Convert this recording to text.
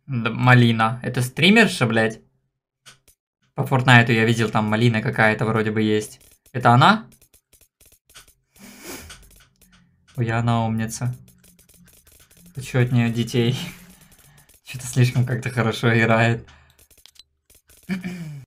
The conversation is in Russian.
Малина. Это стримерша, блядь? По Фортнайту я видел, там малина какая-то вроде бы есть. Это она? Ой, она умница. Хочу от нее детей. Что-то слишком как-то хорошо играет.